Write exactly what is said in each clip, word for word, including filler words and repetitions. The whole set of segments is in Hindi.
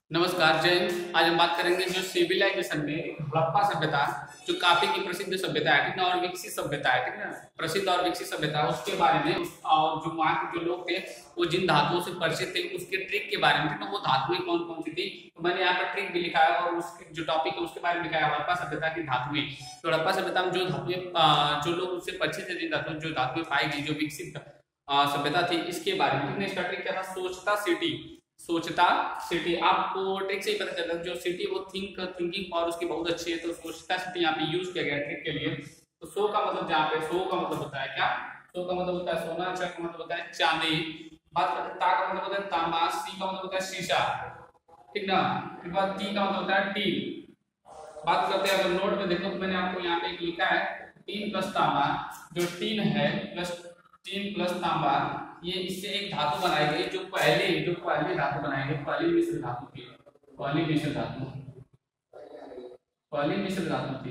नमस्कार, जय हिंद। आज हम बात करेंगे जो सिविलाइजेशन में हड़प्पा सभ्यता जो काफी की प्रसिद्ध सभ्यता है, ठीक ना, और विकसित सभ्यता है, ठीक ना, प्रसिद्ध और विकसित सभ्यता है उसके बारे में। और जो वहाँ के जो लोग थे वो जिन धातुओं से परिचित थे उसके ट्रिक के बारे में, ठीक ना, वो धातुएं कौन कौन सी थी। तो मैंने यहाँ पर ट्रिक भी लिखा है और उसके जो टॉपिक है उसके बारे में लिखा है, हड़प्पा सभ्यता की धातुएं। तो हड़प्पा सभ्यता में जो धातुएं जो लोग उससे परिचित थे, जिन धातुओं जो धातुएं पाई गई, जो विकसित सभ्यता थी, इसके बारे में, ठीक ना। इसका ट्रिक क्या था? सोचता सिटी। सोचता सिटी आपको ट्रिक से ही पता चलता है। जो सिटी वो थिंक थिंकिंग पावर उसकी बहुत अच्छी है, तो सोचता सिटी यहाँ पे यूज किया गया ट्रिक के लिए। तो सो का मतलब, जहाँ पे सो का मतलब होता है क्या? सो का मतलब होता है सोना, च का मतलब होता है चांदी, बात करते ता का मतलब होता है तांबा, सी का मतलब होता है शीशा, ठीक ना। फिर बाद टी का मतलब होता है टील। बात करते हैं, अगर नोट में देखो तो मैंने आपको यहाँ पे लिखा है तीन प्लस तांबा। जो तीन है प्लस तीन प्लस तांबा, ये इससे एक धातु बनाई गई जो पहले जो पहले धातु बनाई गई, पहली मिश्र धातु थी। पहली मिश्र धातु पहली मिश्र धातु थी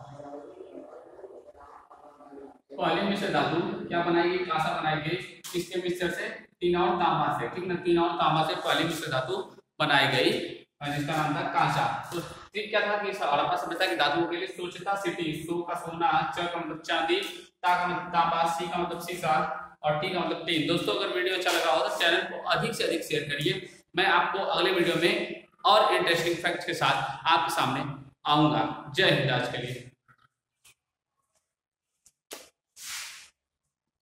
पहली मिश्र धातु क्या बनाई गई? कांसा बनाई गई। किसके मिश्र से? तीन और तांबा से, ठीक ना। तीन और तांबा से पहली मिश्र धातु बनाई गई जिसका नाम था कांसा। तो ठीक क्या था कि हड़प्पा सभ्यता की धातुओं के लिए सोचता सिटी, सो का सोना, च का मतलब चांदी, ता का मतलब तांबा, सी का मतलब सीसा और टी का मतलब टीन। दोस्तों, अगर वीडियो अच्छा लगा हो तो चैनल को अधिक से अधिक शेयर करिए। मैं आपको अगले वीडियो में और इंटरेस्टिंग फैक्ट्स के साथ आपके सामने आऊंगा। जय हिंद आज के लिए।